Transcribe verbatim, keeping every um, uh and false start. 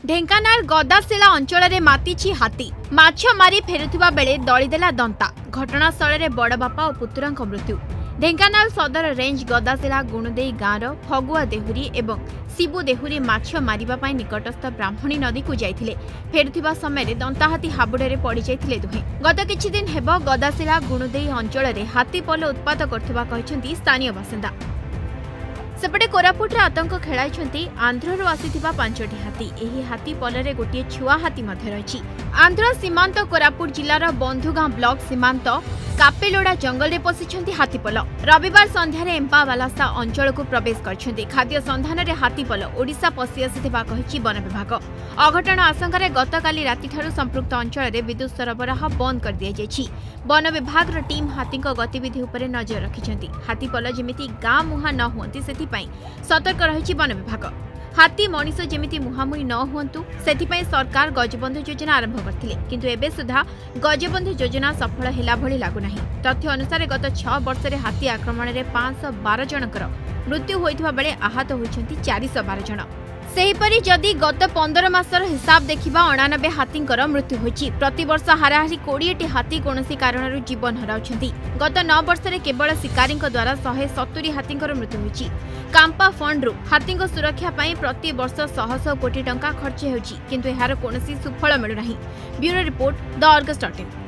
ढेंकानाल गदाशिला अंचल में मातिछि हाथी माछ मारी फेरुथिबा बेले दलीदेला दंता घटनास्थल में बड़ बापा और पुतुरा मृत्यु। ढेंकानाल सदर रेंज गदाशिला गुणदेई गाँवर फगुआ देहुरी एवं शिबु देहुरी माछ मारिबा पई निकटस्थ ब्राह्मणी नदी को जाइथिले। फेरुथिबा समय दंताहाती हाबुडे पड़ी जाइथिले दुहे। गत किछि दिन हेब गदाशिला गुणदेई अंचल में हाथी पल उत्पात करथिबा कहिसेंती स्थानीय बासिंदा। सेपटे कोरापुट आतंक खेलाई आंध्र आसीथिबा पांचटी हाथी। एही हाथी पलरे गोटे छुआ हाथी मध्य रही। आंध्र सीमांत कोरापुट जिलार बंधुगां ब्लॉक सीमांत कापेलोड़ा जंगल में पशिछंती हाथीपल। रविवार संध्यार एम्पावालासा अंचल को प्रवेश करछंती। खाद्य संधान में हाथीपल ओडिशा पशि आसीथिबा कहिछि वन विभाग। अघटन आशंका गतकाली रातिठारु संपृक्त अंचल में विद्युत सरबराह बंद कर दिया जायछि। वन विभाग टीम हाथी गतिविधि उपरे नजर रखिछंती। हाथीपल जेमिति गाँ मुहा न हुअंती सेथिपई सतर्क रहिछि वन विभाग। हाथी मनीष जेमिति मुहांमुही न हुअंतु सेथिपई सरकार गजबंधु योजना आरंभ करथिले, किंतु एबे सुधा गजबंधु योजना सफल हेला भली लागुनाही। तथ्य अनुसार गत छह वर्ष रे हाथी आक्रमण में पांच सौ बारह जनकर मृत्यु होइथिबा बेले आहत होइछंती चार सौ बारह जन। सेहीपरि जदि गत पंद्रह मासर हिसाब देखिबा अणानबे हाथींकर मृत्यु होइछि। प्रतिवर्ष हाराहारी कोड़े टी हाथी कोनोसी कारणरू जीवन हराउछंती। गत नौ वर्ष रे केवल शिकारी द्वारा शहे सत्तरी हाथींकर मृत्यु होइछि। कांपा फंडरू हाथी सुरक्षा पई प्रति वर्ष शह शह कोटी टंका खर्च होइछि, किंतु एहार कोनोसी सुफल मिलु नाही। Bureau report the Argus dot in.